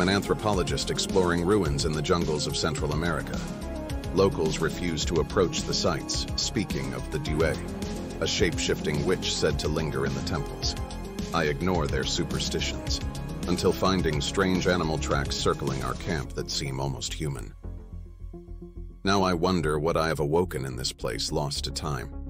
am an anthropologist exploring ruins in the jungles of Central America. Locals refuse to approach the sites, speaking of the Due, a shape-shifting witch said to linger in the temples. I ignore their superstitions, until finding strange animal tracks circling our camp that seem almost human. Now I wonder what I have awoken in this place lost to time.